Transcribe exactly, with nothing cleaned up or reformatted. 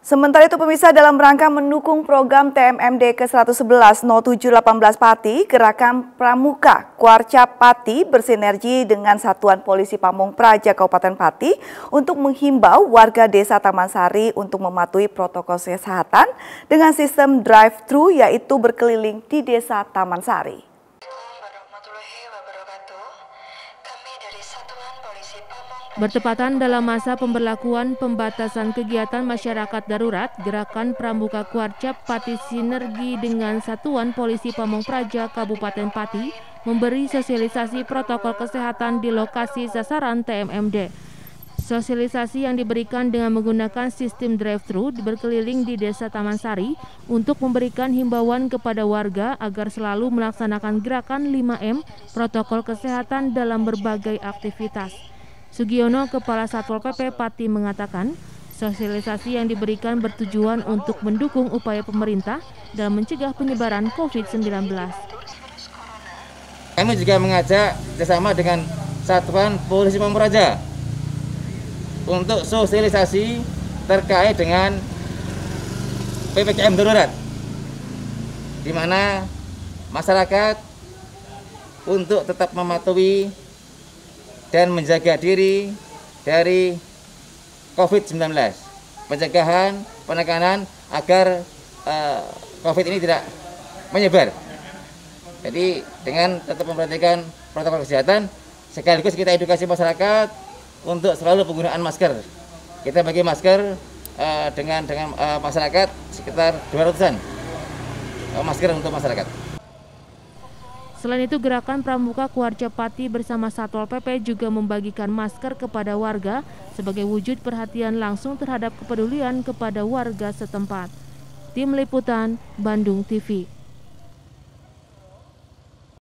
Sementara itu pemirsa, dalam rangka mendukung program T M M D ke seratus sebelas nol tujuh delapan belas Pati, Gerakan Pramuka Kuarcap Pati bersinergi dengan Satuan Polisi Pamong Praja Kabupaten Pati untuk menghimbau warga Desa Taman Sari untuk mematuhi protokol kesehatan dengan sistem drive-thru, yaitu berkeliling di Desa Taman Sari. Bertepatan dalam masa pemberlakuan pembatasan kegiatan masyarakat darurat, Gerakan Pramuka Kuarcap Pati sinergi dengan Satuan Polisi Pamong Praja Kabupaten Pati memberi sosialisasi protokol kesehatan di lokasi sasaran T M M D. Sosialisasi yang diberikan dengan menggunakan sistem drive-thru berkeliling di Desa Taman Sari untuk memberikan himbauan kepada warga agar selalu melaksanakan gerakan lima M protokol kesehatan dalam berbagai aktivitas. Sugiono, Kepala Satpol P P Pati, mengatakan sosialisasi yang diberikan bertujuan untuk mendukung upaya pemerintah dalam mencegah penyebaran COVID sembilan belas. Kami juga mengajak bersama dengan Satuan Polisi Pamong Praja untuk sosialisasi terkait dengan P P K M darurat, di mana masyarakat untuk tetap mematuhi dan menjaga diri dari COVID sembilan belas, pencegahan, penekanan agar uh, COVID ini tidak menyebar. Jadi dengan tetap memperhatikan protokol kesehatan, sekaligus kita edukasi masyarakat untuk selalu penggunaan masker. Kita bagi masker uh, dengan dengan uh, masyarakat sekitar dua ratusan uh, masker untuk masyarakat. Selain itu, Gerakan Pramuka Kuarcap Pati bersama Satpol P P juga membagikan masker kepada warga sebagai wujud perhatian langsung terhadap kepedulian kepada warga setempat. Tim Liputan, Bandung T V.